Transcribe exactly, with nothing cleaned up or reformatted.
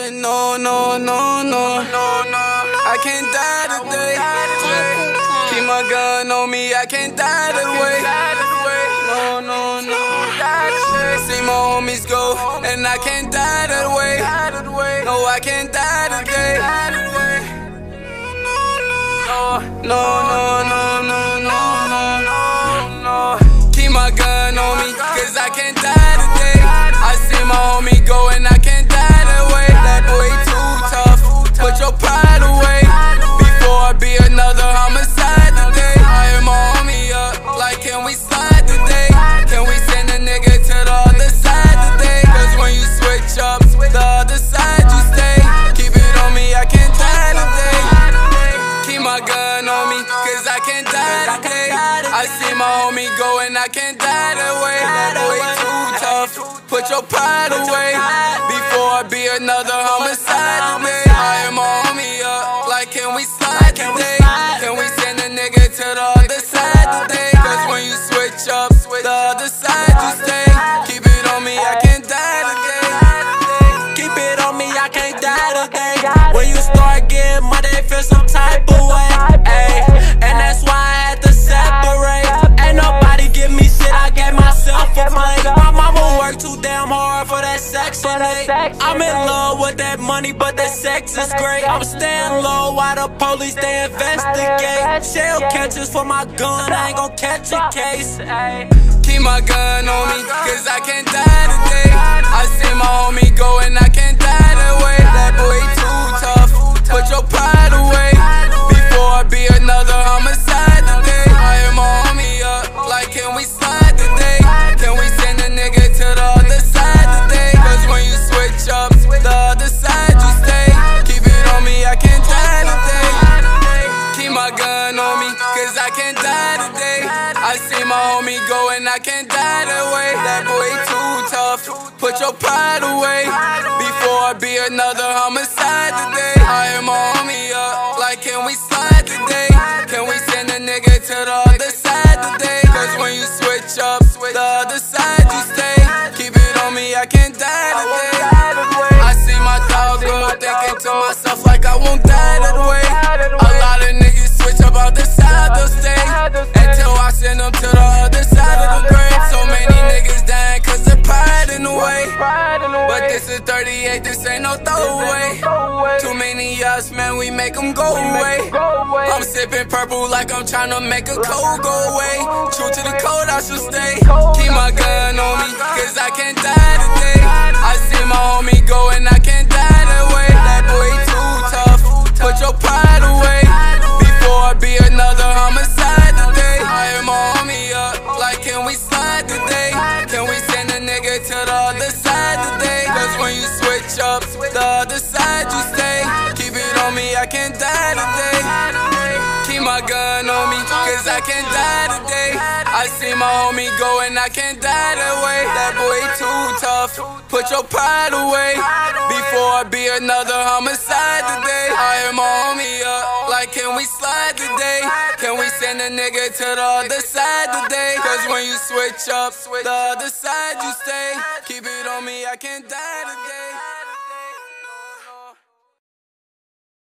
But no, no, no, no, no, no, I can't die today. Keep my gun on me, I can't die today. No, no, no. See my homies go, and I can't die that way. No, I can't die today. No, no, no, no, no, no, no. Keep my gun on me, cause I can't die today. I see my homie go, and I can't die that way. That boy too tough, put your pride away before I be another homicide today. I am my homie up, like can we slide today? Can we send a nigga to the other side today? Cause when you switch up, the other side you stay. Keep it on me, I can't die today. Keep my gun on me, cause I can't die today. I see my homie go, and I can't die that way. That boy too tough, put your pride away before I be another homicide today. I am my homie up, like can we slide today? Can we send a nigga to the other side today? Cause when you switch up, the other side you stay. Keep it on me, I can't die today. Keep it on me, I can't die today. When you start getting money, feel some type of way, ayy. And that's why I had to separate. Ain't nobody give me shit, I gave myself a plate. My mama worked too damn hard for that Section eight. I'm in love with that money, but that sex is great. I'm staying low while the police, they investigate. Shell catches for my gun, I ain't gon' catch a case, ayy. Keep my gun on me, cause I can't die today. I see my homie go, and I can't die that way. That boy too tough, put your pride away before I be another homicide today. I am my homie up, like can we slide today? Can we send a nigga to the other side today? Cause when you switch up, the other side you stay. Keep it on me, I can't die today. Keep my gun on me, cause I can't die today. I see my homie go, and I can't die that way. That boy too tough, put your pride away before I be another homicide today. I am my homie up, like can we slide today? Can we send a nigga to the other side today? Cause when you switch up, the other side you stay. Keep it on me, I can't die today. I see my dog go, thinking to myself like I won't die that way. A lot of niggas switch up out the side, they'll stay until I send them to the other side of the grave. So many niggas dying cause their pride in the way. But this is thirty-eight, this ain't no throwaway. Too many us, man, we make them go away. I'm sipping purple like I'm tryna make a cold go away. True to the code, I should stay. Keep my gun on me, cause I can't die today. I see my homie go, and I can't die that way. That boy too tough, put your pride away before I be another homicide today. I am my homie up, like can we slide today? Can we send a nigga to the other side today? Cause when you switch up, the other side you stay. Keep it on me, I can't die today. Keep my gun on me, cause I can't die today. I see my homie go, and I can't die that way. That boy too tough, put your pride away before I be another homicide today. I am my homie up, like can we slide today? Can we send a nigga to the other side today? Cause when you switch up, the other side you stay. Keep it on me, I can't die today.